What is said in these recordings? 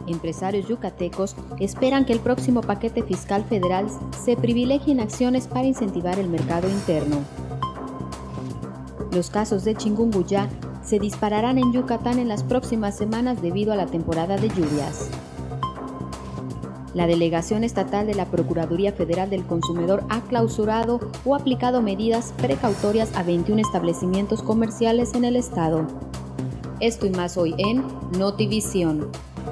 Empresarios yucatecos esperan que el próximo paquete fiscal federal se privilegien acciones para incentivar el mercado interno. Los casos de chikungunya se dispararán en Yucatán en las próximas semanas debido a la temporada de lluvias. La Delegación Estatal de la Procuraduría Federal del Consumidor ha clausurado o aplicado medidas precautorias a 21 establecimientos comerciales en el estado. Esto y más hoy en Notivisión.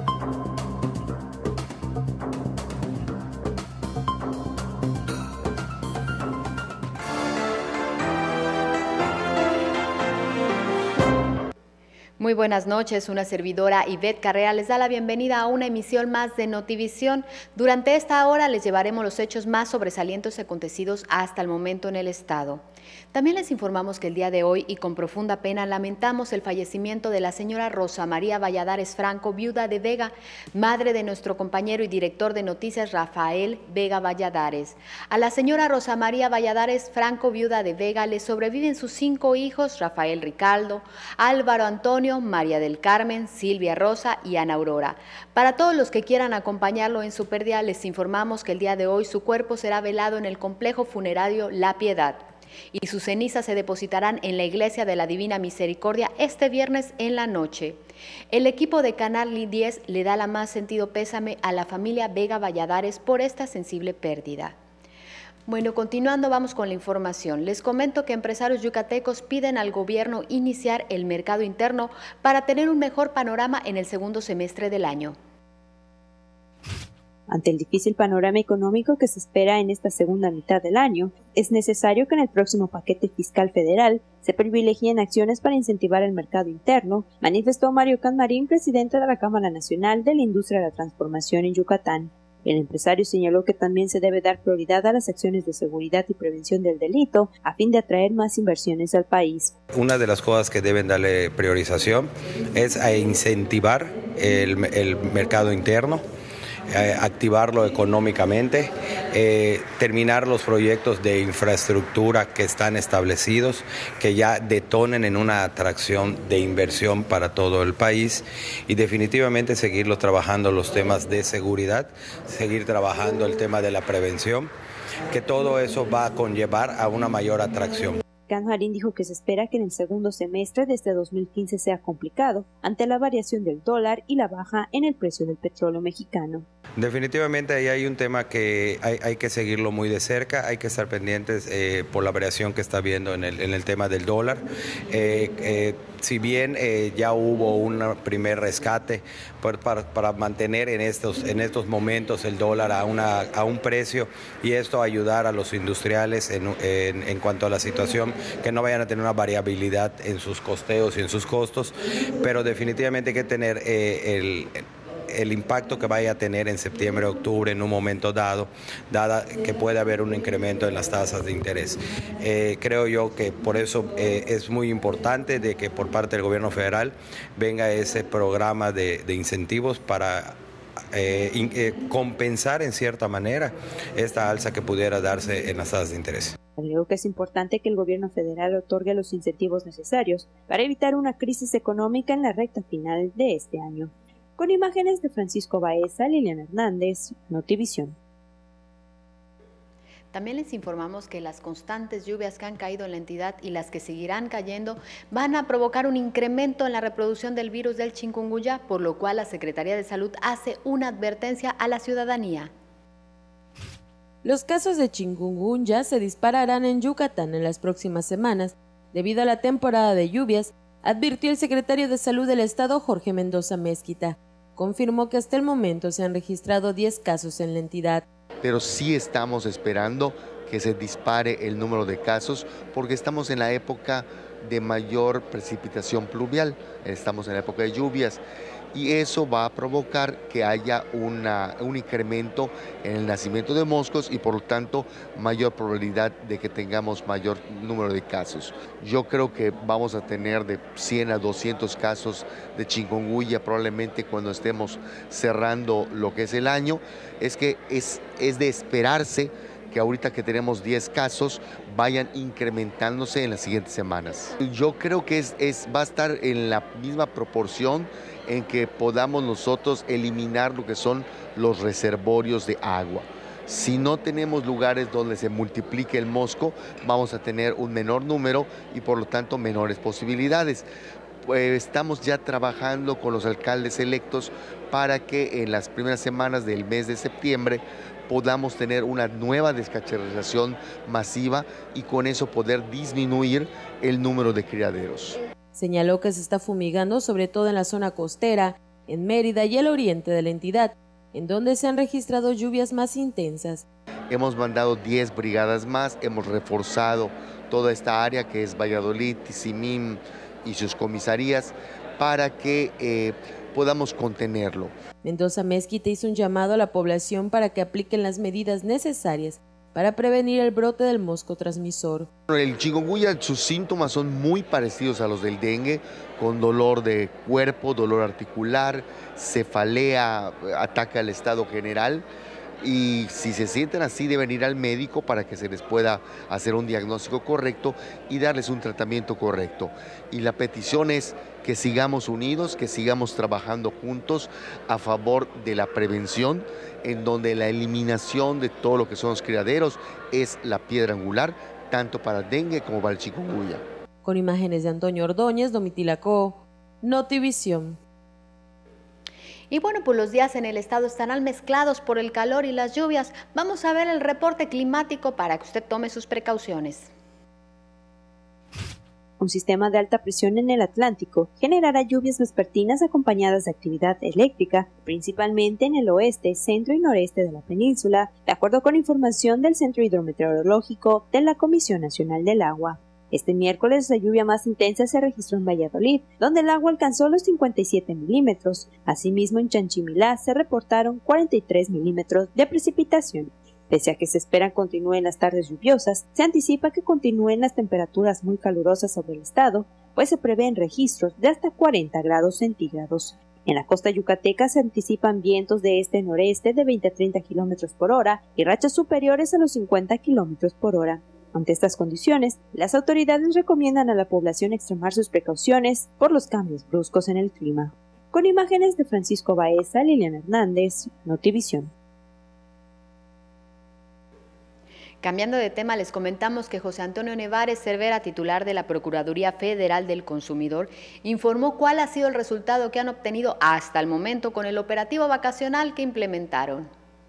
Muy buenas noches, una servidora Ivette Carrera les da la bienvenida a una emisión más de Notivisión. Durante esta hora les llevaremos los hechos más sobresalientes acontecidos hasta el momento en el estado. También les informamos que el día de hoy y con profunda pena lamentamos el fallecimiento de la señora Rosa María Valladares Franco, viuda de Vega, madre de nuestro compañero y director de noticias Rafael Vega Valladares. A la señora Rosa María Valladares Franco, viuda de Vega, le sobreviven sus 5 hijos, Rafael Ricardo, Álvaro Antonio, María del Carmen, Silvia Rosa y Ana Aurora. Para todos los que quieran acompañarlo en su pérdida, les informamos que el día de hoy su cuerpo será velado en el complejo funerario La Piedad y sus cenizas se depositarán en la Iglesia de la Divina Misericordia este viernes en la noche. El equipo de Canal 10 le da la más sentido pésame a la familia Vega Valladares por esta sensible pérdida. Bueno, continuando vamos con la información. Les comento que empresarios yucatecos piden al gobierno iniciar el mercado interno para tener un mejor panorama en el segundo semestre del año. Ante el difícil panorama económico que se espera en esta segunda mitad del año, es necesario que en el próximo paquete fiscal federal se privilegien acciones para incentivar el mercado interno, manifestó Mario Canmarín, presidente de la Cámara Nacional de la Industria de la Transformación en Yucatán. El empresario señaló que también se debe dar prioridad a las acciones de seguridad y prevención del delito a fin de atraer más inversiones al país. Una de las cosas que deben darle priorización es a incentivar el mercado interno, activarlo económicamente, terminar los proyectos de infraestructura que están establecidos, que ya detonen en una atracción de inversión para todo el país y definitivamente seguirlo trabajando los temas de seguridad, seguir trabajando el tema de la prevención, que todo eso va a conllevar a una mayor atracción. Canmarín dijo que se espera que en el segundo semestre de este 2015 sea complicado ante la variación del dólar y la baja en el precio del petróleo mexicano. Definitivamente ahí hay un tema que hay que seguirlo muy de cerca, hay que estar pendientes por la variación que está habiendo en el tema del dólar. Si bien ya hubo un primer rescate para mantener en estos momentos el dólar a un precio y esto ayudar a los industriales en cuanto a la situación, que no vayan a tener una variabilidad en sus costeos y en sus costos, pero definitivamente hay que tener el impacto que vaya a tener en septiembre, octubre, en un momento dado, dada que puede haber un incremento en las tasas de interés. Creo yo que por eso es muy importante de que por parte del gobierno federal venga ese programa de incentivos para compensar en cierta manera esta alza que pudiera darse en las tasas de interés. Agregó que es importante que el gobierno federal otorgue los incentivos necesarios para evitar una crisis económica en la recta final de este año. Con imágenes de Francisco Baeza, Liliana Hernández, Notivisión. También les informamos que las constantes lluvias que han caído en la entidad y las que seguirán cayendo van a provocar un incremento en la reproducción del virus del chikungunya, por lo cual la Secretaría de Salud hace una advertencia a la ciudadanía. Los casos de chikungunya se dispararán en Yucatán en las próximas semanas debido a la temporada de lluvias, advirtió el secretario de Salud del Estado, Jorge Mendoza Mezquita. Confirmó que hasta el momento se han registrado 10 casos en la entidad. Pero sí estamos esperando que se dispare el número de casos porque estamos en la época de mayor precipitación pluvial, estamos en la época de lluvias y eso va a provocar que haya un incremento en el nacimiento de moscos y por lo tanto mayor probabilidad de que tengamos mayor número de casos. Yo creo que vamos a tener de 100 a 200 casos de chikungunya probablemente cuando estemos cerrando lo que es el año. Es que es de esperarse que ahorita que tenemos 10 casos vayan incrementándose en las siguientes semanas. Yo creo que va a estar en la misma proporción en que podamos nosotros eliminar lo que son los reservorios de agua. Si no tenemos lugares donde se multiplique el mosco, vamos a tener un menor número y por lo tanto menores posibilidades. Pues estamos ya trabajando con los alcaldes electos para que en las primeras semanas del mes de septiembre podamos tener una nueva descacharrización masiva y con eso poder disminuir el número de criaderos. Señaló que se está fumigando sobre todo en la zona costera, en Mérida y el oriente de la entidad, en donde se han registrado lluvias más intensas. Hemos mandado 10 brigadas más, hemos reforzado toda esta área que es Valladolid, Tizimín y sus comisarías para que podamos contenerlo. Mendoza Mezquita hizo un llamado a la población para que apliquen las medidas necesarias para prevenir el brote del mosco transmisor. El chikungunya, sus síntomas son muy parecidos a los del dengue, con dolor de cuerpo, dolor articular, cefalea, ataca al estado general. Y si se sienten así deben ir al médico para que se les pueda hacer un diagnóstico correcto y darles un tratamiento correcto. Y la petición es que sigamos unidos, que sigamos trabajando juntos a favor de la prevención, en donde la eliminación de todo lo que son los criaderos es la piedra angular, tanto para el dengue como para el chikungunya. Con imágenes de Antonio Ordóñez, Domitila Co, Notivisión. Y bueno, pues los días en el estado estarán mezclados por el calor y las lluvias. Vamos a ver el reporte climático para que usted tome sus precauciones. Un sistema de alta presión en el Atlántico generará lluvias vespertinas acompañadas de actividad eléctrica, principalmente en el oeste, centro y noreste de la península, de acuerdo con información del Centro Hidrometeorológico de la Comisión Nacional del Agua. Este miércoles la lluvia más intensa se registró en Valladolid, donde el agua alcanzó los 57 milímetros. Asimismo, en Chanchimilá se reportaron 43 milímetros de precipitación. Pese a que se espera continúen las tardes lluviosas, se anticipa que continúen las temperaturas muy calurosas sobre el estado, pues se prevén registros de hasta 40 grados centígrados. En la costa yucateca se anticipan vientos de este-noreste de 20 a 30 kilómetros por hora y rachas superiores a los 50 kilómetros por hora. Ante estas condiciones, las autoridades recomiendan a la población extremar sus precauciones por los cambios bruscos en el clima. Con imágenes de Francisco Baeza, Liliana Hernández, Notivisión. Cambiando de tema, les comentamos que José Antonio Nevares Cervera, titular de la Procuraduría Federal del Consumidor, informó cuál ha sido el resultado que han obtenido hasta el momento con el operativo vacacional que implementaron.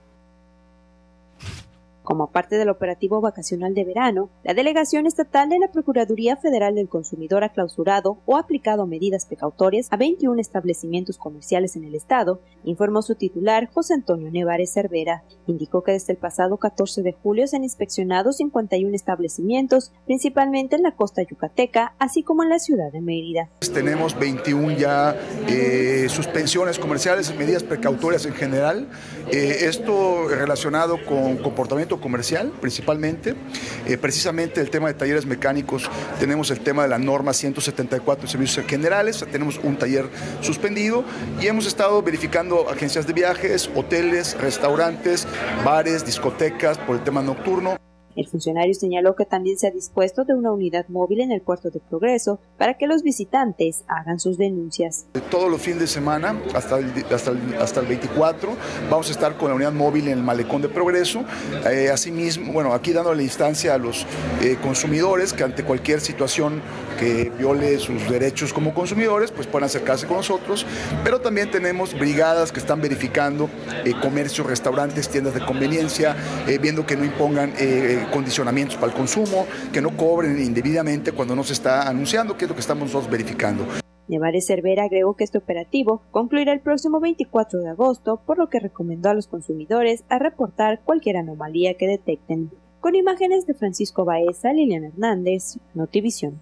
Como parte del operativo vacacional de verano, la Delegación Estatal de la Procuraduría Federal del Consumidor ha clausurado o aplicado medidas precautorias a 21 establecimientos comerciales en el estado, informó su titular José Antonio Nevares Cervera. Indicó que desde el pasado 14 de julio se han inspeccionado 51 establecimientos, principalmente en la costa yucateca, así como en la ciudad de Mérida. Tenemos 21 ya suspensiones comerciales y medidas precautorias en general. Esto relacionado con comportamiento comercial principalmente, precisamente el tema de talleres mecánicos, tenemos el tema de la norma 174 de servicios generales, tenemos un taller suspendido y hemos estado verificando agencias de viajes, hoteles, restaurantes, bares, discotecas por el tema nocturno. El funcionario señaló que también se ha dispuesto de una unidad móvil en el puerto de Progreso para que los visitantes hagan sus denuncias. Todos los fines de semana, hasta el 24, vamos a estar con la unidad móvil en el malecón de Progreso. Asimismo, bueno, aquí dándole instancia a los consumidores que ante cualquier situación que viole sus derechos como consumidores, pues puedan acercarse con nosotros, pero también tenemos brigadas que están verificando comercios, restaurantes, tiendas de conveniencia, viendo que no impongan condicionamientos para el consumo, que no cobren indebidamente cuando no se está anunciando, que es lo que estamos nosotros verificando. Nevares Cervera agregó que este operativo concluirá el próximo 24 de agosto, por lo que recomendó a los consumidores a reportar cualquier anomalía que detecten. Con imágenes de Francisco Baeza, Liliana Hernández, Notivisión.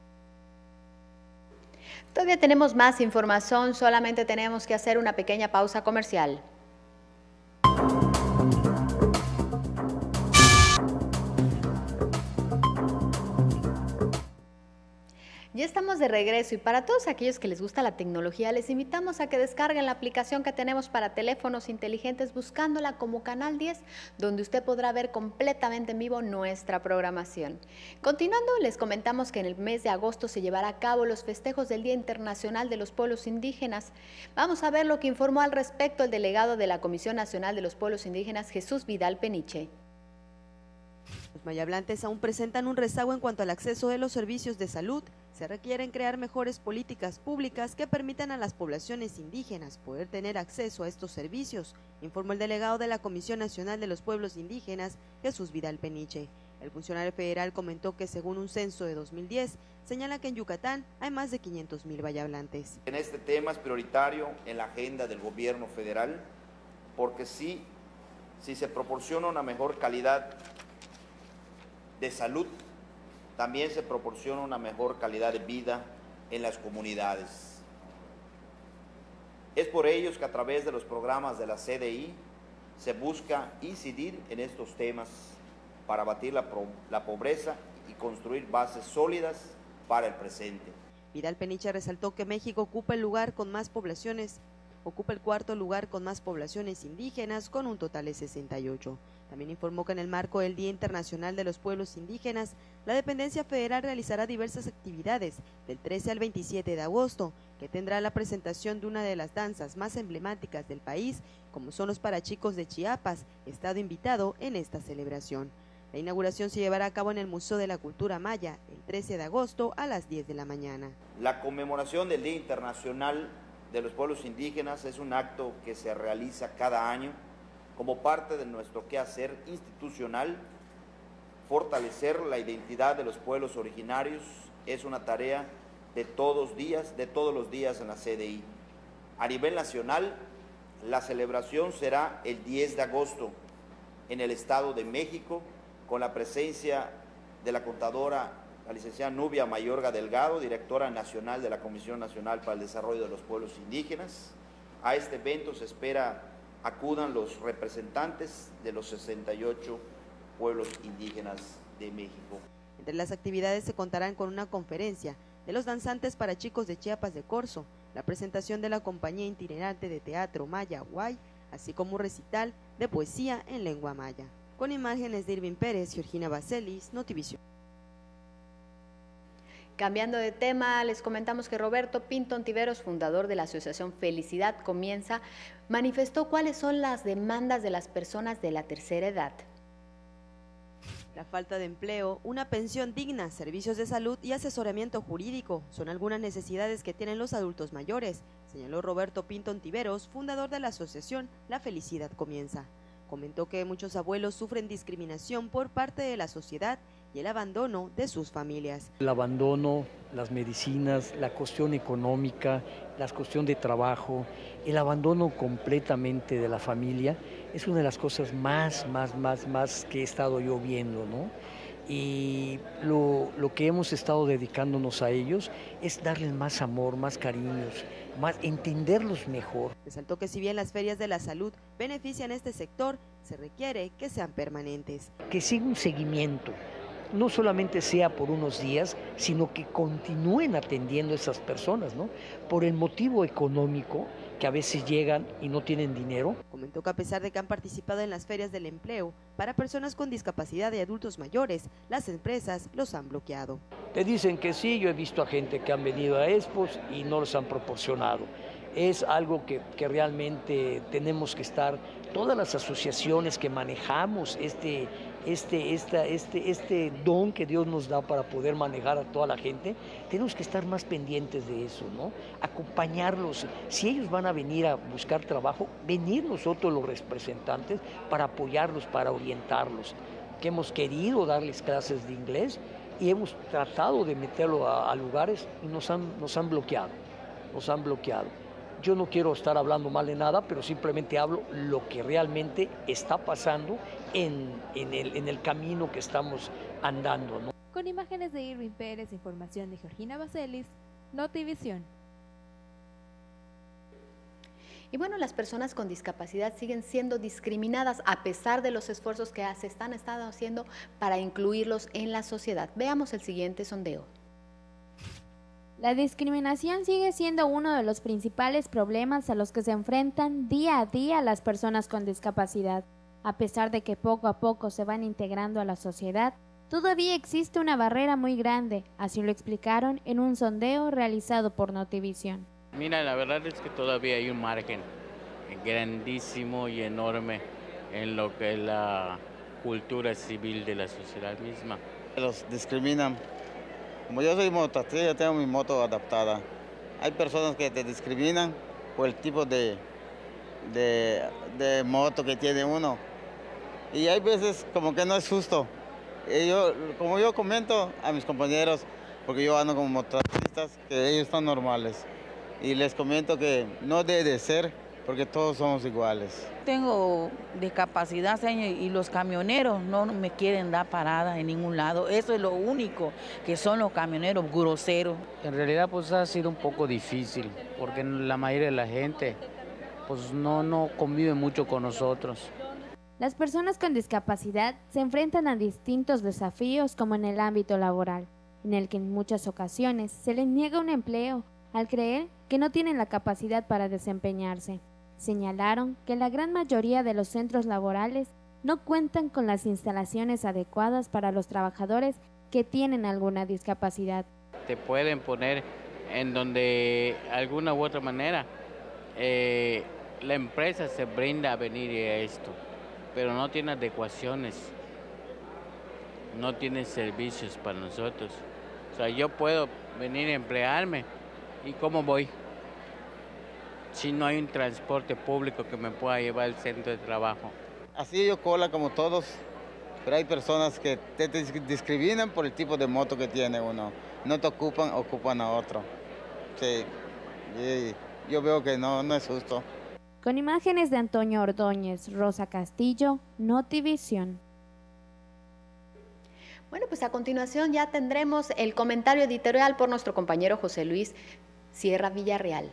Todavía tenemos más información, solamente tenemos que hacer una pequeña pausa comercial. Ya estamos de regreso y para todos aquellos que les gusta la tecnología, les invitamos a que descarguen la aplicación que tenemos para teléfonos inteligentes buscándola como Canal 10, donde usted podrá ver completamente en vivo nuestra programación. Continuando, les comentamos que en el mes de agosto se llevará a cabo los festejos del Día Internacional de los Pueblos Indígenas. Vamos a ver lo que informó al respecto el delegado de la Comisión Nacional de los Pueblos Indígenas, Jesús Vidal Peniche. Los mayablantes aún presentan un rezago en cuanto al acceso de los servicios de salud. Se requieren crear mejores políticas públicas que permitan a las poblaciones indígenas poder tener acceso a estos servicios, informó el delegado de la Comisión Nacional de los Pueblos Indígenas, Jesús Vidal Peniche. El funcionario federal comentó que según un censo de 2010, señala que en Yucatán hay más de 500,000 mayablantes. En este tema es prioritario en la agenda del gobierno federal, porque si se proporciona una mejor calidad de salud, también se proporciona una mejor calidad de vida en las comunidades. Es por ello que a través de los programas de la CDI se busca incidir en estos temas para abatir la pobreza y construir bases sólidas para el presente. Vidal Peniche resaltó que México ocupa el cuarto lugar con más poblaciones indígenas, con un total de 68. También informó que en el marco del Día Internacional de los Pueblos Indígenas, la dependencia federal realizará diversas actividades del 13 al 27 de agosto, que tendrá la presentación de una de las danzas más emblemáticas del país, como son los parachicos de Chiapas, estado invitado en esta celebración. La inauguración se llevará a cabo en el Museo de la Cultura Maya, el 13 de agosto a las 10 de la mañana. La conmemoración del Día Internacional de los Pueblos Indígenas es un acto que se realiza cada año como parte de nuestro quehacer institucional. Fortalecer la identidad de los pueblos originarios es una tarea de todos los días en la CDI. A nivel nacional, la celebración será el 10 de agosto en el Estado de México, con la presencia de la contadora, la licenciada Nubia Mayorga Delgado, directora nacional de la Comisión Nacional para el Desarrollo de los Pueblos Indígenas. A este evento se espera acudan los representantes de los 68 pueblos indígenas de México. Entre las actividades se contarán con una conferencia de los danzantes parachicos de Chiapas de Corzo, la presentación de la compañía itinerante de teatro maya Guay, así como un recital de poesía en lengua maya. Con imágenes de Irving Pérez, Georgina Baselis, Notivisión. Cambiando de tema, les comentamos que Roberto Pinto Ontiveros, fundador de la asociación Felicidad Comienza, manifestó cuáles son las demandas de las personas de la tercera edad. La falta de empleo, una pensión digna, servicios de salud y asesoramiento jurídico son algunas necesidades que tienen los adultos mayores, señaló Roberto Pinto Ontiveros, fundador de la asociación La Felicidad Comienza. Comentó que muchos abuelos sufren discriminación por parte de la sociedad y el abandono de sus familias. El abandono, las medicinas, la cuestión económica, la cuestión de trabajo, el abandono completamente de la familia es una de las cosas más que he estado yo viendo, ¿no? Y lo que hemos estado dedicándonos a ellos es darles más amor, más cariños, más entenderlos mejor. Resaltó que si bien las ferias de la salud benefician este sector, se requiere que sean permanentes. Que siga un seguimiento, no solamente sea por unos días, sino que continúen atendiendo a esas personas, ¿no? Por el motivo económico, que a veces llegan y no tienen dinero. Comentó que a pesar de que han participado en las ferias del empleo para personas con discapacidad y adultos mayores, las empresas los han bloqueado. Te dicen que sí, yo he visto a gente que han venido a Expos y no los han proporcionado. Es algo que realmente tenemos que estar, todas las asociaciones que manejamos este don que Dios nos da para poder manejar a toda la gente, tenemos que estar más pendientes de eso, ¿no? Acompañarlos. Si ellos van a venir a buscar trabajo, venir nosotros los representantes para apoyarlos, para orientarlos. Que hemos querido darles clases de inglés y hemos tratado de meterlo a lugares y nos han bloqueado. Yo no quiero estar hablando mal de nada, pero simplemente hablo lo que realmente está pasando en el camino que estamos andando, ¿no? Con imágenes de Irving Pérez, información de Georgina Baselis, Notivisión. Y bueno, las personas con discapacidad siguen siendo discriminadas a pesar de los esfuerzos que se están haciendo para incluirlos en la sociedad. Veamos el siguiente sondeo. La discriminación sigue siendo uno de los principales problemas a los que se enfrentan día a día las personas con discapacidad. A pesar de que poco a poco se van integrando a la sociedad, todavía existe una barrera muy grande, así lo explicaron en un sondeo realizado por Notivisión. Mira, la verdad es que todavía hay un margen grandísimo y enorme en lo que es la cultura civil de la sociedad misma. Los discriminan. Como yo soy mototaxista, yo tengo mi moto adaptada. Hay personas que te discriminan por el tipo de moto que tiene uno. Y hay veces como que no es justo. Como yo comento a mis compañeros, porque yo ando como mototaxistas, que ellos están normales. Y les comento que no debe de ser, porque todos somos iguales. Tengo discapacidad, señor, y los camioneros no me quieren dar parada en ningún lado. Eso es lo único, que son los camioneros groseros. En realidad pues ha sido un poco difícil, porque la mayoría de la gente pues no convive mucho con nosotros. Las personas con discapacidad se enfrentan a distintos desafíos como en el ámbito laboral, en el que en muchas ocasiones se les niega un empleo al creer que no tienen la capacidad para desempeñarse. Señalaron que la gran mayoría de los centros laborales no cuentan con las instalaciones adecuadas para los trabajadores que tienen alguna discapacidad. Te pueden poner en donde alguna u otra manera la empresa se brinda a venir a esto, pero no tiene adecuaciones, no tiene servicios para nosotros. O sea, yo puedo venir a emplearme, ¿y cómo voy? Si no hay un transporte público que me pueda llevar al centro de trabajo. Así yo cola como todos, pero hay personas que te discriminan por el tipo de moto que tiene uno. No te ocupan a otro. Sí, yo veo que no es justo. Con imágenes de Antonio Ordóñez, Rosa Castillo, Notivisión. Bueno, pues a continuación ya tendremos el comentario editorial por nuestro compañero José Luis Sierra Villarreal.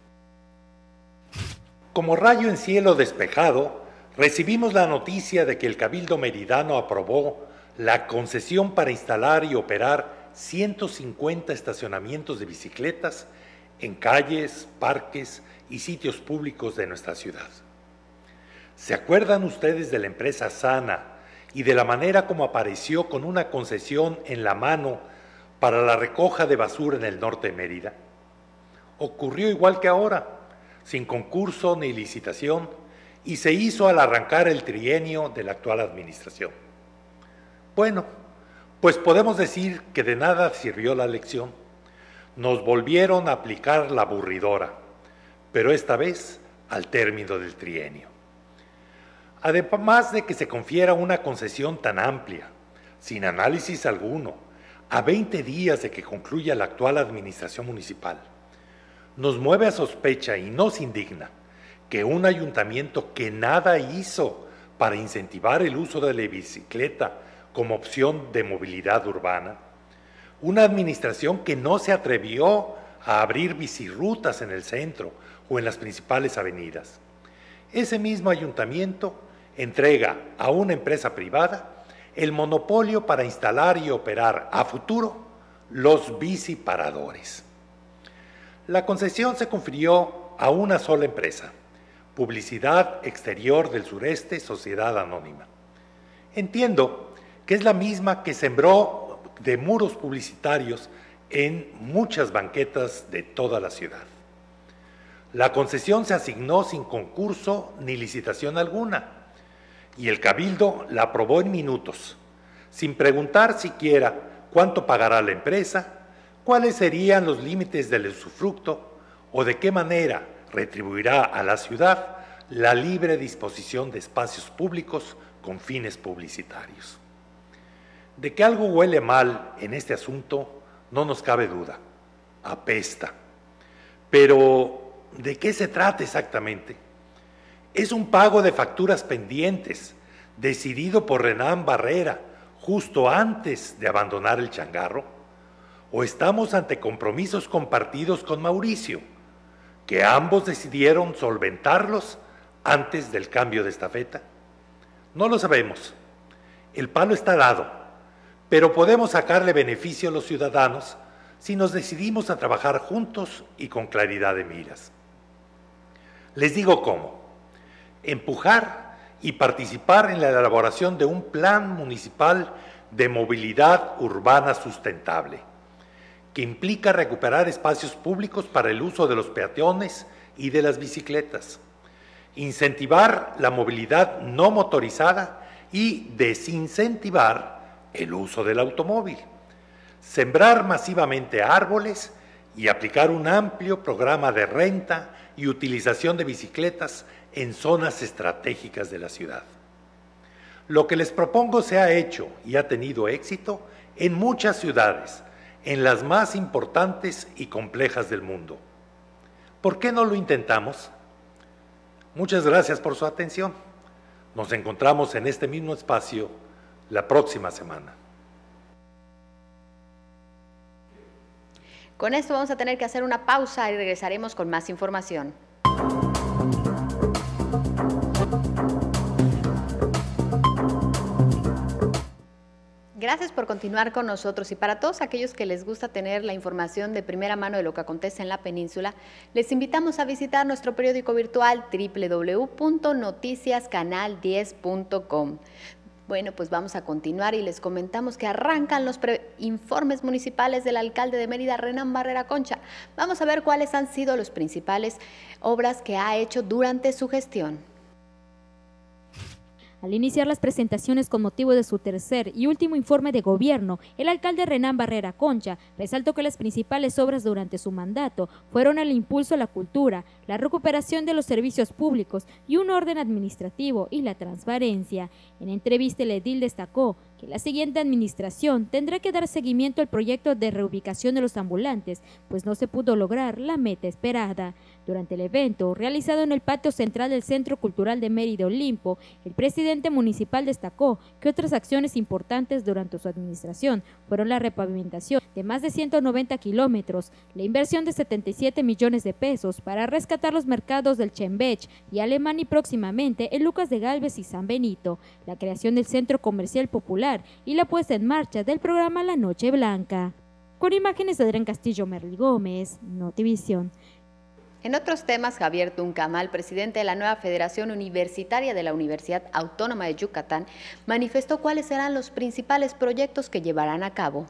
Como rayo en cielo despejado, recibimos la noticia de que el Cabildo Meridano aprobó la concesión para instalar y operar 150 estacionamientos de bicicletas en calles, parques y sitios públicos de nuestra ciudad. ¿Se acuerdan ustedes de la empresa Sana y de la manera como apareció con una concesión en la mano para la recoja de basura en el norte de Mérida? Ocurrió igual que ahora, sin concurso ni licitación, y se hizo al arrancar el trienio de la actual administración. Bueno, pues podemos decir que de nada sirvió la lección. Nos volvieron a aplicar la aburridora, pero esta vez al término del trienio. Además de que se confiera una concesión tan amplia, sin análisis alguno, a 20 días de que concluya la actual administración municipal, nos mueve a sospecha y nos indigna que un ayuntamiento que nada hizo para incentivar el uso de la bicicleta como opción de movilidad urbana, una administración que no se atrevió a abrir bicirrutas en el centro o en las principales avenidas. Ese mismo ayuntamiento entrega a una empresa privada el monopolio para instalar y operar a futuro los biciparadores. La concesión se confirió a una sola empresa, Publicidad Exterior del Sureste, Sociedad Anónima. Entiendo que es la misma que sembró de muros publicitarios en muchas banquetas de toda la ciudad. La concesión se asignó sin concurso ni licitación alguna, y el Cabildo la aprobó en minutos, sin preguntar siquiera cuánto pagará la empresa, cuáles serían los límites del usufructo o de qué manera retribuirá a la ciudad la libre disposición de espacios públicos con fines publicitarios. De que algo huele mal en este asunto no nos cabe duda, apesta. Pero, ¿de qué se trata exactamente? Es un pago de facturas pendientes, decidido por Renán Barrera justo antes de abandonar el changarro, o estamos ante compromisos compartidos con Mauricio, que ambos decidieron solventarlos antes del cambio de estafeta. No lo sabemos. El palo está dado, pero podemos sacarle beneficio a los ciudadanos si nos decidimos a trabajar juntos y con claridad de miras. Les digo cómo: empujar y participar en la elaboración de un plan municipal de movilidad urbana sustentable, que implica recuperar espacios públicos para el uso de los peatones y de las bicicletas, incentivar la movilidad no motorizada y desincentivar el uso del automóvil, sembrar masivamente árboles y aplicar un amplio programa de renta y utilización de bicicletas en zonas estratégicas de la ciudad. Lo que les propongo se ha hecho y ha tenido éxito en muchas ciudades, en las más importantes y complejas del mundo. ¿Por qué no lo intentamos? Muchas gracias por su atención. Nos encontramos en este mismo espacio la próxima semana. Con esto vamos a tener que hacer una pausa y regresaremos con más información. Gracias por continuar con nosotros, y para todos aquellos que les gusta tener la información de primera mano de lo que acontece en la península, les invitamos a visitar nuestro periódico virtual www.noticiascanal10.com. Bueno, pues vamos a continuar y les comentamos que arrancan los informes municipales del alcalde de Mérida, Renán Barrera Concha. Vamos a ver cuáles han sido las principales obras que ha hecho durante su gestión. Al iniciar las presentaciones con motivo de su tercer y último informe de gobierno, el alcalde Renán Barrera Concha resaltó que las principales obras durante su mandato fueron el impulso a la cultura, la recuperación de los servicios públicos y un orden administrativo y la transparencia. En entrevista, el edil destacó que la siguiente administración tendrá que dar seguimiento al proyecto de reubicación de los ambulantes, pues no se pudo lograr la meta esperada. Durante el evento, realizado en el patio central del Centro Cultural de Mérida Olimpo, el presidente municipal destacó que otras acciones importantes durante su administración fueron la repavimentación de más de 190 kilómetros, la inversión de 77 millones de pesos para rescatar los mercados del Chembech y Alemán y próximamente en Lucas de Gálvez y San Benito, la creación del Centro Comercial Popular y la puesta en marcha del programa La Noche Blanca. Con imágenes de Adrián Castillo, Merly Gómez, Notivisión. En otros temas, Javier Tuncamal, presidente de la nueva Federación Universitaria de la Universidad Autónoma de Yucatán, manifestó cuáles serán los principales proyectos que llevarán a cabo.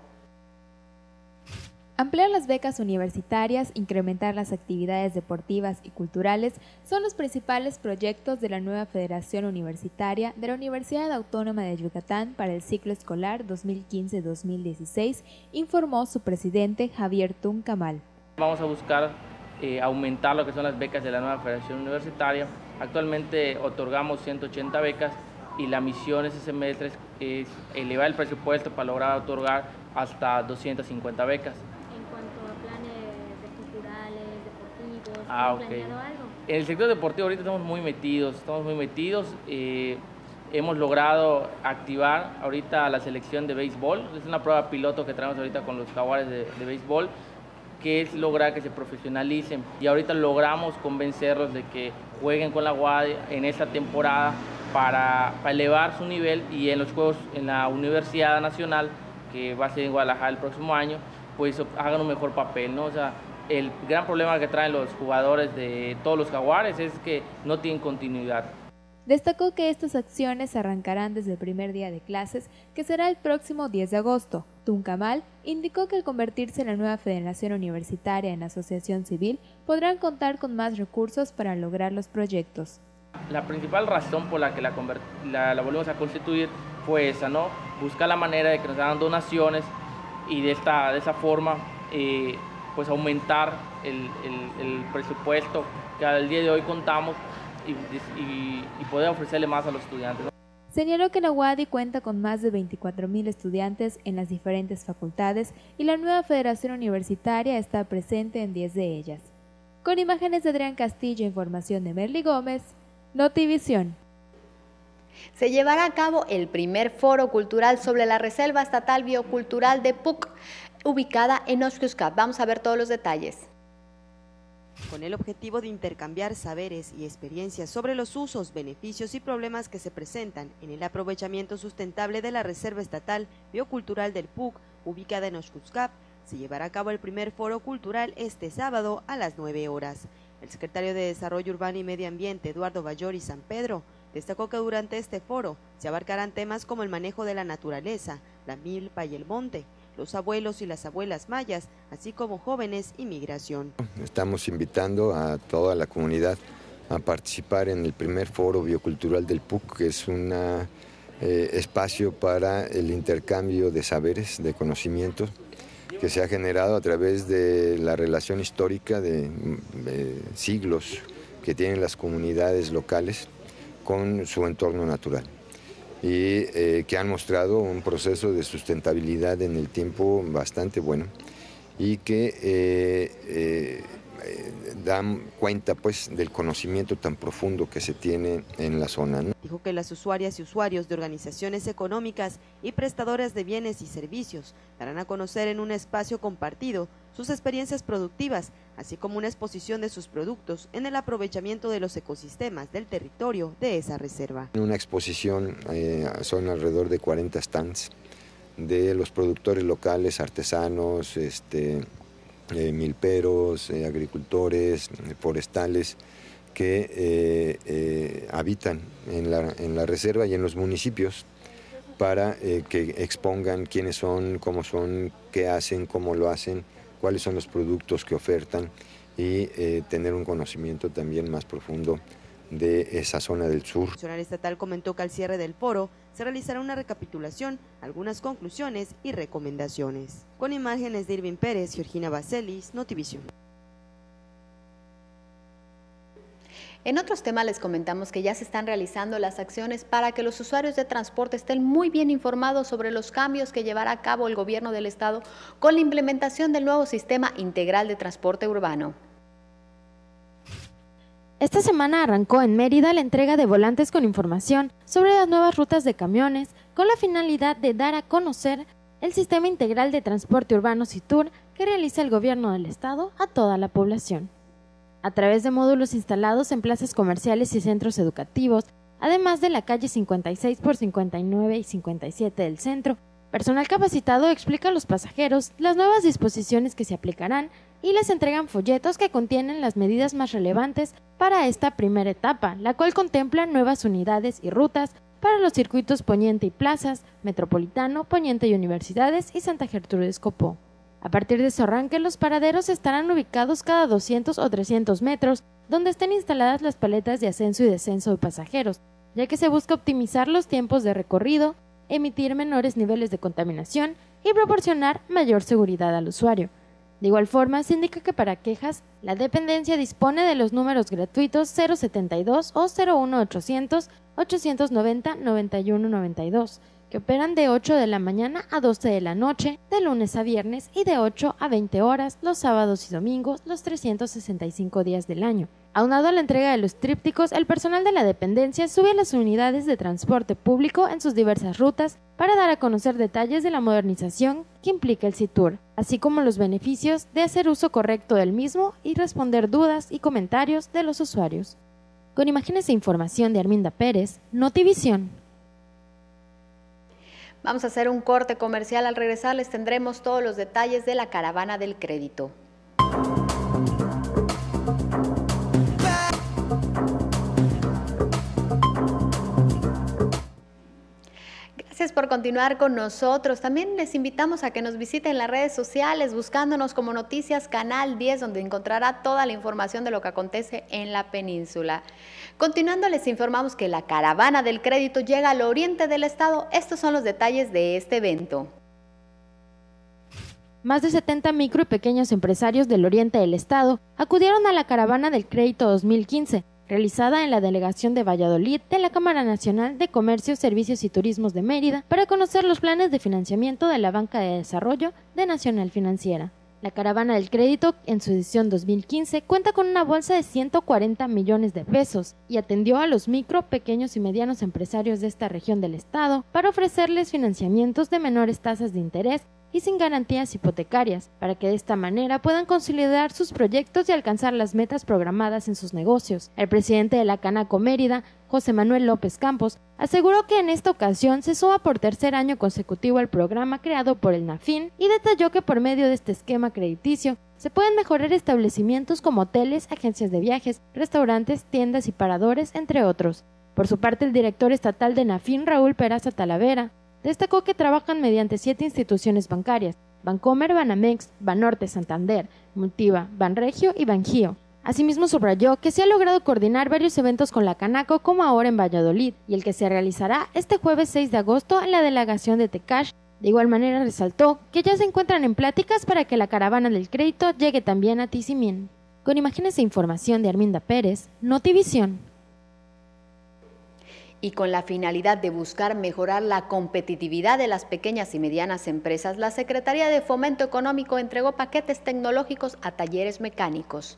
Ampliar las becas universitarias, incrementar las actividades deportivas y culturales son los principales proyectos de la nueva Federación Universitaria de la Universidad Autónoma de Yucatán para el ciclo escolar 2015-2016, informó su presidente Javier Tuncamal. Vamos a buscar aumentar lo que son las becas de la nueva Federación Universitaria. Actualmente otorgamos 180 becas y la misión ese semestre es elevar el presupuesto para lograr otorgar hasta 250 becas. En cuanto a planes culturales, deportivos, ¿han planeado algo? En el sector deportivo ahorita estamos muy metidos. Hemos logrado activar ahorita la selección de béisbol. Es una prueba piloto que traemos ahorita con los jaguares de béisbol, que es lograr que se profesionalicen, y ahorita logramos convencerlos de que jueguen con la UAD en esta temporada para elevar su nivel, y en los juegos en la Universidad Nacional, que va a ser en Guadalajara el próximo año, pues hagan un mejor papel, ¿no? O sea, el gran problema que traen los jugadores de todos los jaguares es que no tienen continuidad. Destacó que estas acciones arrancarán desde el primer día de clases, que será el próximo 10 de agosto. Tuncamal indicó que al convertirse en la nueva Federación Universitaria en asociación civil, podrán contar con más recursos para lograr los proyectos. La principal razón por la que la volvemos a constituir fue esa, ¿no? Buscar la manera de que nos hagan donaciones y de esa forma pues aumentar el presupuesto que al día de hoy contamos y poder ofrecerle más a los estudiantes, ¿no? Señaló que la UADY cuenta con más de 24,000 estudiantes en las diferentes facultades y la nueva Federación Universitaria está presente en 10 de ellas. Con imágenes de Adrián Castillo, información de Merly Gómez, Notivisión. Se llevará a cabo el primer foro cultural sobre la Reserva Estatal Biocultural de Puc, ubicada en Oxuscat. Vamos a ver todos los detalles. Con el objetivo de intercambiar saberes y experiencias sobre los usos, beneficios y problemas que se presentan en el aprovechamiento sustentable de la Reserva Estatal Biocultural del PUC, ubicada en Oxuscat, se llevará a cabo el primer foro cultural este sábado a las 9 horas. El secretario de Desarrollo Urbano y Medio Ambiente, Eduardo Bayori San Pedro, destacó que durante este foro se abarcarán temas como el manejo de la naturaleza, la milpa y el monte, los abuelos y las abuelas mayas, así como jóvenes y migración. Estamos invitando a toda la comunidad a participar en el primer foro biocultural del PUC, que es un espacio para el intercambio de saberes, de conocimientos, que se ha generado a través de la relación histórica de siglos que tienen las comunidades locales con su entorno natural y que han mostrado un proceso de sustentabilidad en el tiempo bastante bueno y que dan cuenta pues del conocimiento tan profundo que se tiene en la zona, ¿no? Dijo que las usuarias y usuarios de organizaciones económicas y prestadoras de bienes y servicios darán a conocer en un espacio compartido sus experiencias productivas, así como una exposición de sus productos en el aprovechamiento de los ecosistemas del territorio de esa reserva. Una exposición, son alrededor de 40 stands de los productores locales, artesanos, milperos, agricultores, forestales que habitan en la reserva y en los municipios para que expongan quiénes son, cómo son, qué hacen, cómo lo hacen, cuáles son los productos que ofertan y tener un conocimiento también más profundo de esa zona del sur. El funcionario estatal comentó que al cierre del foro se realizará una recapitulación, algunas conclusiones y recomendaciones. Con imágenes de Irving Pérez, Georgina Baselis, Notivisión. En otros temas les comentamos que ya se están realizando las acciones para que los usuarios de transporte estén muy bien informados sobre los cambios que llevará a cabo el gobierno del estado con la implementación del nuevo sistema integral de transporte urbano. Esta semana arrancó en Mérida la entrega de volantes con información sobre las nuevas rutas de camiones con la finalidad de dar a conocer el sistema integral de transporte urbano SITUR que realiza el gobierno del estado a toda la población. A través de módulos instalados en plazas comerciales y centros educativos, además de la calle 56 por 59 y 57 del centro, personal capacitado explica a los pasajeros las nuevas disposiciones que se aplicarán y les entregan folletos que contienen las medidas más relevantes para esta primera etapa, la cual contempla nuevas unidades y rutas para los circuitos Poniente y Plazas, Metropolitano, Poniente y Universidades y Santa Gertrudis Copó. A partir de su arranque, los paraderos estarán ubicados cada 200 o 300 metros, donde estén instaladas las paletas de ascenso y descenso de pasajeros, ya que se busca optimizar los tiempos de recorrido, emitir menores niveles de contaminación y proporcionar mayor seguridad al usuario. De igual forma, se indica que para quejas, la dependencia dispone de los números gratuitos 072 o 01800 890 9192, que operan de 8 de la mañana a 12 de la noche, de lunes a viernes y de 8 a 20 horas los sábados y domingos, los 365 días del año. Aunado a la entrega de los trípticos, el personal de la dependencia sube a las unidades de transporte público en sus diversas rutas para dar a conocer detalles de la modernización que implica el SITUR, así como los beneficios de hacer uso correcto del mismo y responder dudas y comentarios de los usuarios. Con imágenes e información de Arminda Pérez, Notivisión. Vamos a hacer un corte comercial. Al regresar les tendremos todos los detalles de la caravana del crédito. Gracias por continuar con nosotros. También les invitamos a que nos visiten en las redes sociales buscándonos como Noticias Canal 10, donde encontrará toda la información de lo que acontece en la península. Continuando, les informamos que la caravana del crédito llega al oriente del estado. Estos son los detalles de este evento. Más de 70 micro y pequeños empresarios del oriente del estado acudieron a la caravana del crédito 2015, realizada en la delegación de Valladolid de la Cámara Nacional de Comercio, Servicios y Turismos de Mérida para conocer los planes de financiamiento de la Banca de Desarrollo de Nacional Financiera. La caravana del crédito, en su edición 2015, cuenta con una bolsa de 140 millones de pesos y atendió a los micro, pequeños y medianos empresarios de esta región del estado para ofrecerles financiamientos de menores tasas de interés y sin garantías hipotecarias, para que de esta manera puedan consolidar sus proyectos y alcanzar las metas programadas en sus negocios. El presidente de la Canaco Mérida, José Manuel López Campos, aseguró que en esta ocasión se suma por tercer año consecutivo al programa creado por el NAFIN y detalló que por medio de este esquema crediticio se pueden mejorar establecimientos como hoteles, agencias de viajes, restaurantes, tiendas y paradores, entre otros. Por su parte, el director estatal de NAFIN, Raúl Peraza Talavera, destacó que trabajan mediante 7 instituciones bancarias: Bancomer, Banamex, Banorte, Santander, Multiva, Banregio y Banjío. Asimismo, subrayó que se ha logrado coordinar varios eventos con la Canaco, como ahora en Valladolid, y el que se realizará este jueves 6 de agosto en la delegación de Tecash. De igual manera, resaltó que ya se encuentran en pláticas para que la caravana del crédito llegue también a Tizimín. Con imágenes e información de Arminda Pérez, Notivisión. Y con la finalidad de buscar mejorar la competitividad de las pequeñas y medianas empresas, la Secretaría de Fomento Económico entregó paquetes tecnológicos a talleres mecánicos.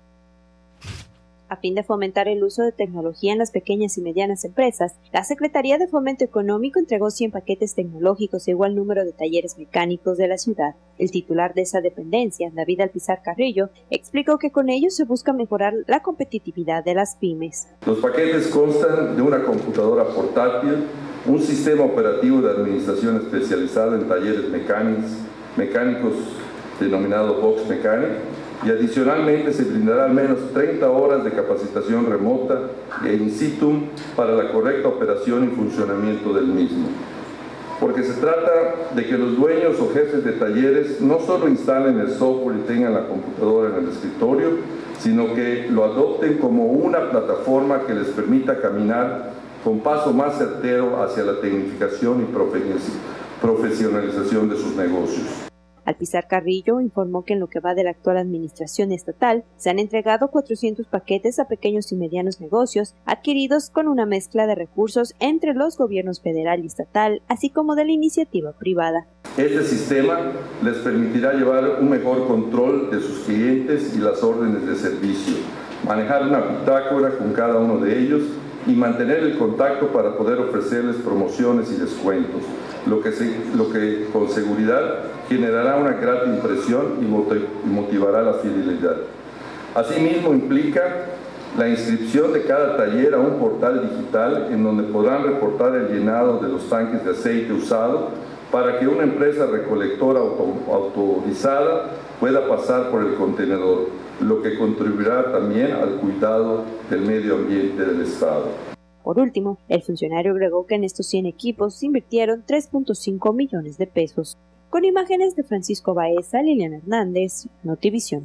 A fin de fomentar el uso de tecnología en las pequeñas y medianas empresas, la Secretaría de Fomento Económico entregó 100 paquetes tecnológicos a igual número de talleres mecánicos de la ciudad. El titular de esa dependencia, David Alpizar Carrillo, explicó que con ellos se busca mejorar la competitividad de las pymes. Los paquetes constan de una computadora portátil, un sistema operativo de administración especializado en talleres mecánicos denominado Box Mechanic, y adicionalmente se brindará al menos 30 horas de capacitación remota e in situ para la correcta operación y funcionamiento del mismo. Porque se trata de que los dueños o jefes de talleres no solo instalen el software y tengan la computadora en el escritorio, sino que lo adopten como una plataforma que les permita caminar con paso más certero hacia la tecnificación y profesionalización de sus negocios. Alpizar Carrillo informó que en lo que va de la actual administración estatal se han entregado 400 paquetes a pequeños y medianos negocios adquiridos con una mezcla de recursos entre los gobiernos federal y estatal, así como de la iniciativa privada. Este sistema les permitirá llevar un mejor control de sus clientes y las órdenes de servicio, manejar una bitácora con cada uno de ellos y mantener el contacto para poder ofrecerles promociones y descuentos, lo que con seguridad generará una grata impresión y motivará la fidelidad. Asimismo, implica la inscripción de cada taller a un portal digital en donde podrán reportar el llenado de los tanques de aceite usado para que una empresa recolectora autorizada pueda pasar por el contenedor, lo que contribuirá también al cuidado del medio ambiente del Estado. Por último, el funcionario agregó que en estos 100 equipos se invirtieron 3.5 millones de pesos. Con imágenes de Francisco Baeza, Liliana Hernández, Notivisión.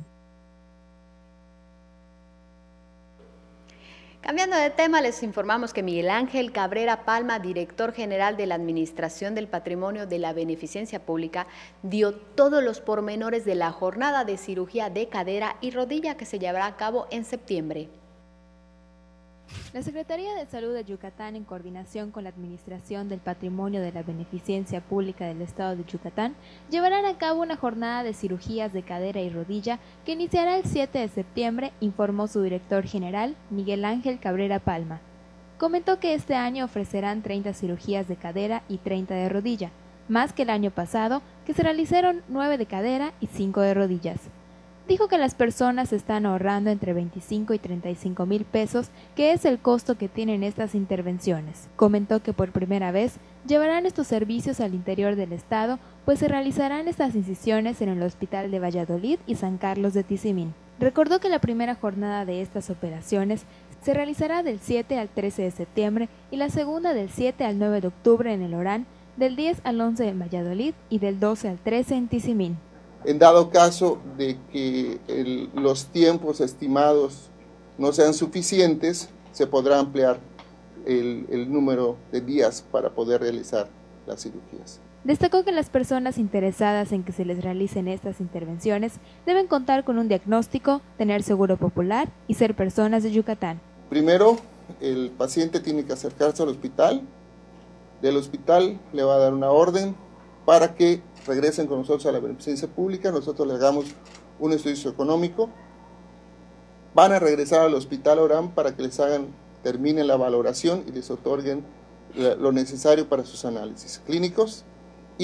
Cambiando de tema, les informamos que Miguel Ángel Cabrera Palma, director general de la Administración del Patrimonio de la Beneficencia Pública, dio todos los pormenores de la jornada de cirugía de cadera y rodilla que se llevará a cabo en septiembre. La Secretaría de Salud de Yucatán, en coordinación con la Administración del Patrimonio de la Beneficencia Pública del Estado de Yucatán, llevarán a cabo una jornada de cirugías de cadera y rodilla que iniciará el 7 de septiembre, informó su director general, Miguel Ángel Cabrera Palma. Comentó que este año ofrecerán 30 cirugías de cadera y 30 de rodilla, más que el año pasado, que se realizaron 9 de cadera y 5 de rodillas. Dijo que las personas están ahorrando entre 25 y 35 mil pesos, que es el costo que tienen estas intervenciones. Comentó que por primera vez llevarán estos servicios al interior del estado, pues se realizarán estas incisiones en el Hospital de Valladolid y San Carlos de Tizimín. Recordó que la primera jornada de estas operaciones se realizará del 7 al 13 de septiembre y la segunda del 7 al 9 de octubre en el Orán, del 10 al 11 en Valladolid y del 12 al 13 en Tizimín. En dado caso de que los tiempos estimados no sean suficientes, se podrá ampliar el número de días para poder realizar las cirugías. Destacó que las personas interesadas en que se les realicen estas intervenciones deben contar con un diagnóstico, tener seguro popular y ser personas de Yucatán. Primero, el paciente tiene que acercarse al hospital. Del hospital le va a dar una orden para que regresen con nosotros a la beneficencia pública, nosotros le hagamos un estudio socioeconómico, van a regresar al hospital Orán para que les terminen la valoración y les otorguen lo necesario para sus análisis clínicos y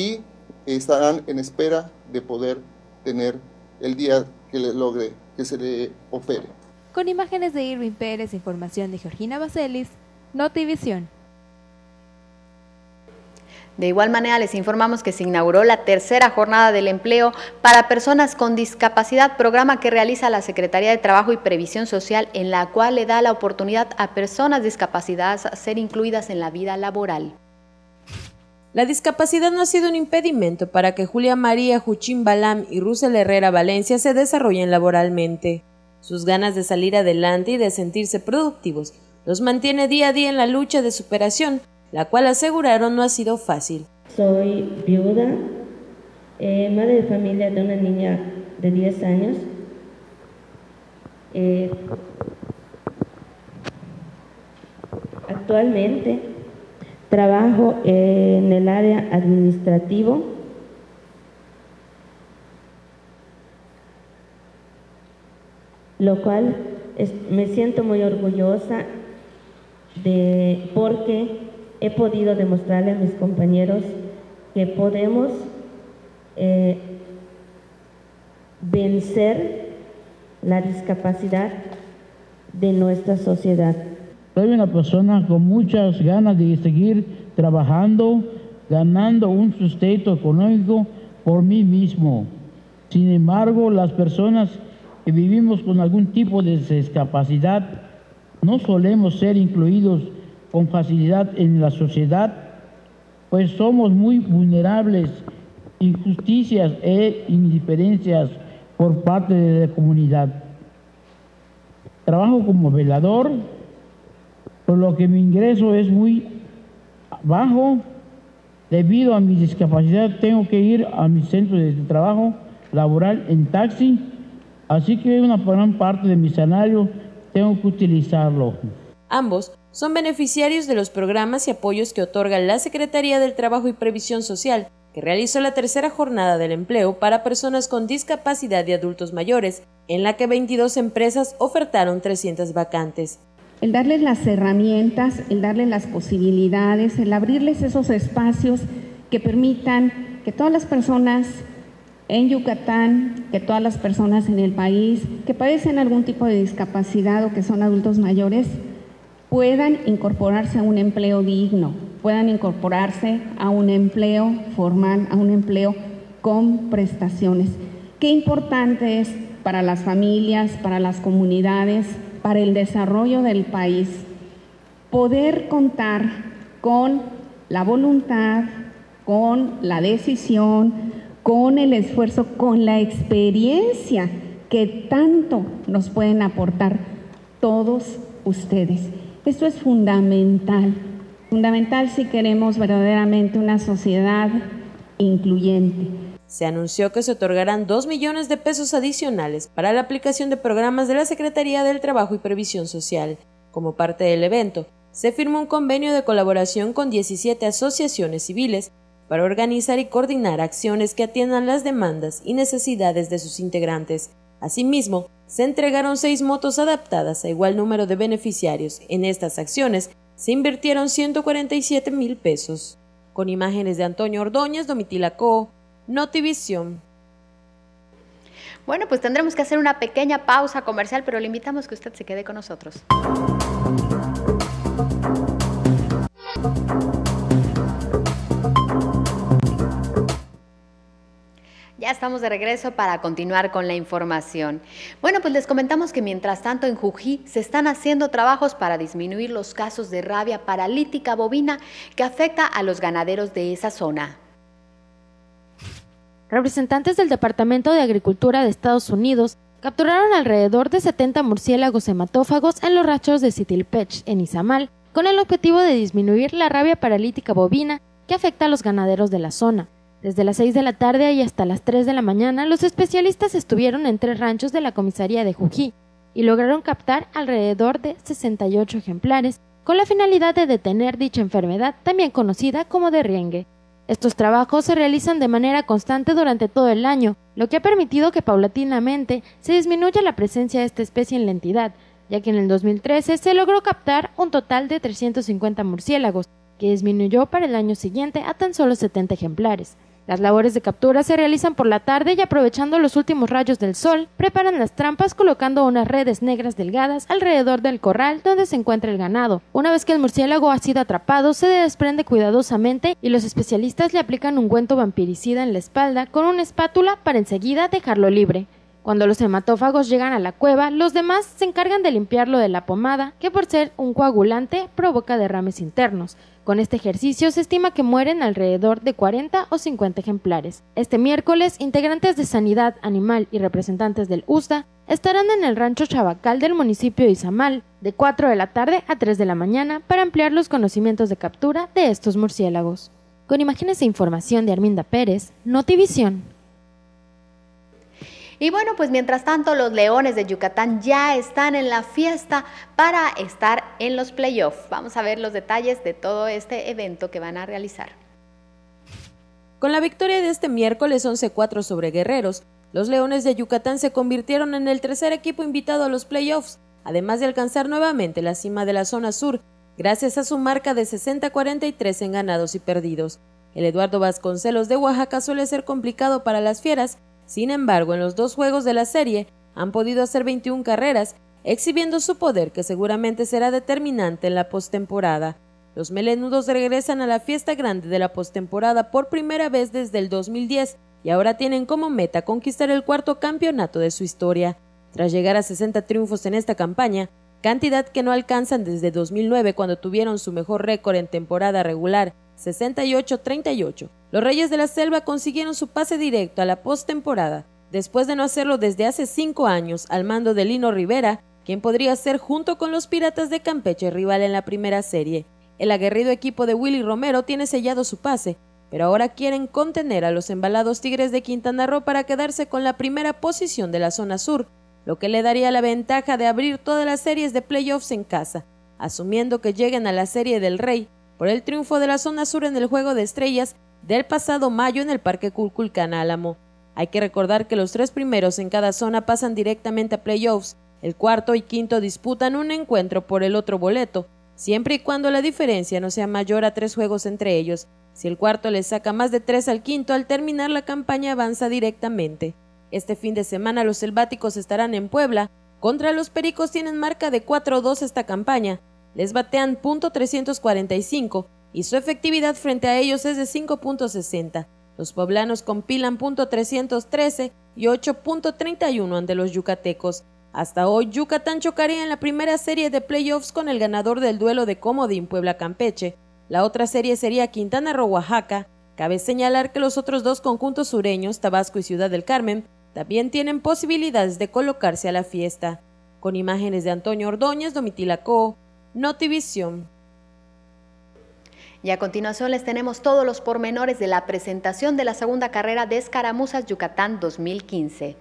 estarán en espera de poder tener el día que le logre que se le opere. Con imágenes de Irving Pérez, información de Georgina Baselis, Notivisión. De igual manera, les informamos que se inauguró la tercera jornada del empleo para personas con discapacidad, programa que realiza la Secretaría de Trabajo y Previsión Social, en la cual le da la oportunidad a personas discapacitadas a ser incluidas en la vida laboral. La discapacidad no ha sido un impedimento para que Julia María Juchín Balam y Russell Herrera Valencia se desarrollen laboralmente. Sus ganas de salir adelante y de sentirse productivos los mantiene día a día en la lucha de superación, la cual aseguraron no ha sido fácil. Soy viuda, madre de familia de una niña de 10 años. Actualmente trabajo en el área administrativo. Lo cual me siento muy orgullosa porque he podido demostrarle a mis compañeros que podemos vencer la discapacidad de nuestra sociedad. Soy una persona con muchas ganas de seguir trabajando, ganando un sustento económico por mí mismo. Sin embargo, las personas que vivimos con algún tipo de discapacidad no solemos ser incluidos con facilidad en la sociedad, pues somos muy vulnerables a injusticias e indiferencias por parte de la comunidad. Trabajo como velador, por lo que mi ingreso es muy bajo. Debido a mi discapacidad tengo que ir a mi centro de trabajo laboral en taxi, así que una gran parte de mi salario tengo que utilizarlo. Ambos son beneficiarios de los programas y apoyos que otorga la Secretaría del Trabajo y Previsión Social, que realizó la tercera jornada del empleo para personas con discapacidad y adultos mayores, en la que 22 empresas ofertaron 300 vacantes. El darles las herramientas, el darles las posibilidades, el abrirles esos espacios que permitan que todas las personas en Yucatán, que todas las personas en el país que padecen algún tipo de discapacidad o que son adultos mayores puedan incorporarse a un empleo digno, puedan incorporarse a un empleo formal, a un empleo con prestaciones. Qué importante es para las familias, para las comunidades, para el desarrollo del país, poder contar con la voluntad, con la decisión, con el esfuerzo, con la experiencia que tanto nos pueden aportar todos ustedes. Esto es fundamental, fundamental si queremos verdaderamente una sociedad incluyente. Se anunció que se otorgarán 2 millones de pesos adicionales para la aplicación de programas de la Secretaría del Trabajo y Previsión Social. Como parte del evento, se firmó un convenio de colaboración con 17 asociaciones civiles para organizar y coordinar acciones que atiendan las demandas y necesidades de sus integrantes. Asimismo, se entregaron 6 motos adaptadas a igual número de beneficiarios. En estas acciones se invirtieron 147,000 pesos. Con imágenes de Antonio Ordóñez, Domitila Co, Notivisión. Bueno, pues tendremos que hacer una pequeña pausa comercial, pero le invitamos que usted se quede con nosotros. Ya estamos de regreso para continuar con la información. Bueno, pues les comentamos que mientras tanto en Jují se están haciendo trabajos para disminuir los casos de rabia paralítica bovina que afecta a los ganaderos de esa zona. Representantes del Departamento de Agricultura de Estados Unidos capturaron alrededor de 70 murciélagos hematófagos en los ranchos de Citilpech, en Izamal, con el objetivo de disminuir la rabia paralítica bovina que afecta a los ganaderos de la zona. Desde las 6 de la tarde y hasta las 3 de la mañana, los especialistas estuvieron en 3 ranchos de la comisaría de Jují y lograron captar alrededor de 68 ejemplares con la finalidad de detener dicha enfermedad, también conocida como derriengue. Estos trabajos se realizan de manera constante durante todo el año, lo que ha permitido que paulatinamente se disminuya la presencia de esta especie en la entidad, ya que en el 2013 se logró captar un total de 350 murciélagos, que disminuyó para el año siguiente a tan solo 70 ejemplares. Las labores de captura se realizan por la tarde y aprovechando los últimos rayos del sol, preparan las trampas colocando unas redes negras delgadas alrededor del corral donde se encuentra el ganado. Una vez que el murciélago ha sido atrapado, se desprende cuidadosamente y los especialistas le aplican ungüento vampiricida en la espalda con una espátula para enseguida dejarlo libre. Cuando los hematófagos llegan a la cueva, los demás se encargan de limpiarlo de la pomada, que por ser un coagulante provoca derrames internos. Con este ejercicio se estima que mueren alrededor de 40 o 50 ejemplares. Este miércoles, integrantes de Sanidad Animal y representantes del USDA estarán en el rancho Chabacal del municipio de Izamal, de 4 de la tarde a 3 de la mañana, para ampliar los conocimientos de captura de estos murciélagos. Con imágenes e información de Arminda Pérez, Notivisión. Y bueno, pues mientras tanto los Leones de Yucatán ya están en la fiesta para estar en los playoffs. Vamos a ver los detalles de todo este evento que van a realizar. Con la victoria de este miércoles 11-4 sobre Guerreros, los Leones de Yucatán se convirtieron en el tercer equipo invitado a los playoffs, además de alcanzar nuevamente la cima de la zona sur, gracias a su marca de 60-43 en ganados y perdidos. El Eduardo Vasconcelos de Oaxaca suele ser complicado para las Fieras. Sin embargo, en los 2 juegos de la serie han podido hacer 21 carreras, exhibiendo su poder que seguramente será determinante en la postemporada. Los melenudos regresan a la fiesta grande de la postemporada por primera vez desde el 2010 y ahora tienen como meta conquistar el 4º campeonato de su historia. Tras llegar a 60 triunfos en esta campaña, cantidad que no alcanzan desde 2009 cuando tuvieron su mejor récord en temporada regular, 68-38. Los Reyes de la Selva consiguieron su pase directo a la postemporada, después de no hacerlo desde hace 5 años, al mando de Lino Rivera, quien podría ser junto con los Piratas de Campeche rival en la primera serie. El aguerrido equipo de Willy Romero tiene sellado su pase, pero ahora quieren contener a los embalados Tigres de Quintana Roo para quedarse con la primera posición de la zona sur, lo que le daría la ventaja de abrir todas las series de playoffs en casa, asumiendo que lleguen a la Serie del Rey por el triunfo de la zona sur en el Juego de Estrellas del pasado mayo en el Parque Culculcán Álamo. Hay que recordar que los 3 primeros en cada zona pasan directamente a playoffs, el 4º y 5º disputan un encuentro por el otro boleto, siempre y cuando la diferencia no sea mayor a 3 juegos entre ellos. Si el 4º le saca más de 3 al 5º, al terminar la campaña avanza directamente. Este fin de semana los selváticos estarán en Puebla. Contra los Pericos tienen marca de 4-2 esta campaña. Les batean .345 y su efectividad frente a ellos es de 5.60. Los poblanos compilan .313 y 8.31 ante los yucatecos. Hasta hoy, Yucatán chocaría en la primera serie de playoffs con el ganador del duelo de Comodín Puebla-Campeche. La otra serie sería Quintana Roo-Oaxaca. Cabe señalar que los otros 2 conjuntos sureños, Tabasco y Ciudad del Carmen, también tienen posibilidades de colocarse a la fiesta. Con imágenes de Antonio Ordóñez, Domitila Coo, Notivisión. Y a continuación les tenemos todos los pormenores de la presentación de la segunda carrera de Escaramuzas Yucatán 2015.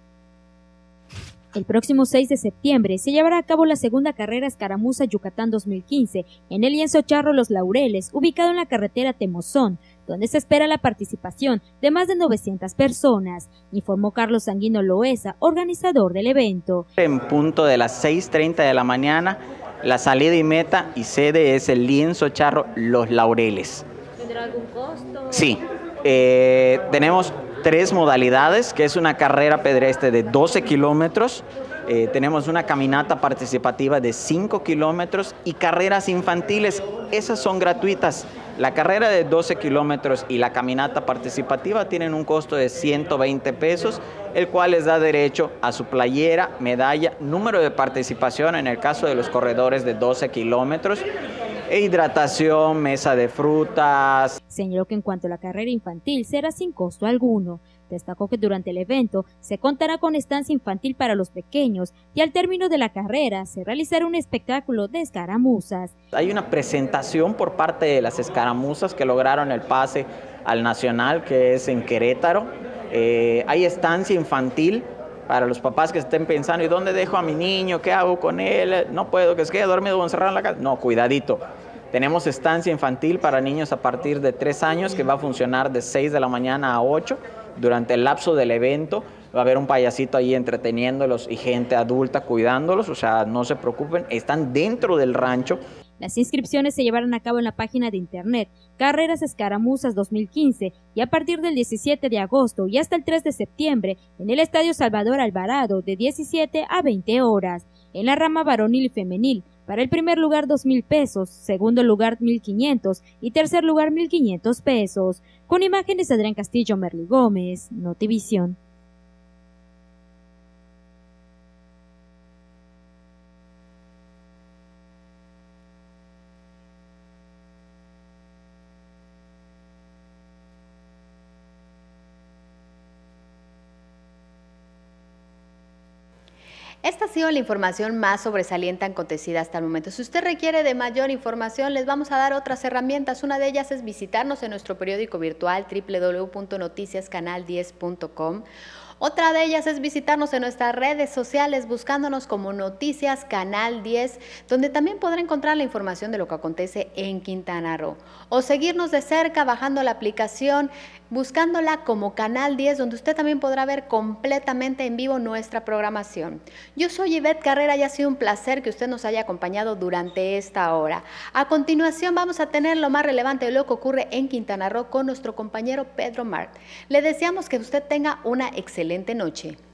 El próximo 6 de septiembre se llevará a cabo la segunda carrera Escaramuza Yucatán 2015 en el lienzo Charro Los Laureles, ubicado en la carretera Temozón, donde se espera la participación de más de 900 personas, informó Carlos Sanguino Loesa, organizador del evento. En punto de las 6:30 de la mañana, la salida y meta y sede es el lienzo Charro Los Laureles. ¿Tendrá algún costo? Sí, tenemos 3 modalidades, que es una carrera pedestre de 12 kilómetros, tenemos una caminata participativa de 5 kilómetros y carreras infantiles, esas son gratuitas. La carrera de 12 kilómetros y la caminata participativa tienen un costo de 120 pesos, el cual les da derecho a su playera, medalla, número de participación en el caso de los corredores de 12 kilómetros, e hidratación, mesa de frutas. Señaló que en cuanto a la carrera infantil será sin costo alguno. Destacó que durante el evento se contará con estancia infantil para los pequeños y al término de la carrera se realizará un espectáculo de escaramuzas. Hay una presentación por parte de las escaramuzas que lograron el pase al Nacional, que es en Querétaro. Hay estancia infantil para los papás que estén pensando, ¿y dónde dejo a mi niño? ¿Qué hago con él? No puedo, que se quede dormido o encerrado en la casa. No, cuidadito. Tenemos estancia infantil para niños a partir de 3 años que va a funcionar de 6 de la mañana a 8. Durante el lapso del evento va a haber un payasito ahí entreteniéndolos y gente adulta cuidándolos, o sea, no se preocupen, están dentro del rancho. Las inscripciones se llevarán a cabo en la página de internet Carreras Escaramuzas 2015 y a partir del 17 de agosto y hasta el 3 de septiembre en el Estadio Salvador Alvarado de 17 a 20 horas. En la rama varonil y femenil, para el primer lugar 2,000 pesos, segundo lugar 1,500 y tercer lugar 1,500 pesos. Con imágenes de Adrián Castillo, Merly Gómez, Notivisión. Esta ha sido la información más sobresaliente acontecida hasta el momento. Si usted requiere de mayor información, les vamos a dar otras herramientas. Una de ellas es visitarnos en nuestro periódico virtual www.noticiascanal10.com. Otra de ellas es visitarnos en nuestras redes sociales buscándonos como Noticias Canal 10, donde también podrá encontrar la información de lo que acontece en Quintana Roo. O seguirnos de cerca bajando la aplicación, buscándola como Canal 10, donde usted también podrá ver completamente en vivo nuestra programación. Yo soy Ivette Carrera y ha sido un placer que usted nos haya acompañado durante esta hora. A continuación vamos a tener lo más relevante de lo que ocurre en Quintana Roo con nuestro compañero Pedro Mart. Le deseamos que usted tenga una excelente noche.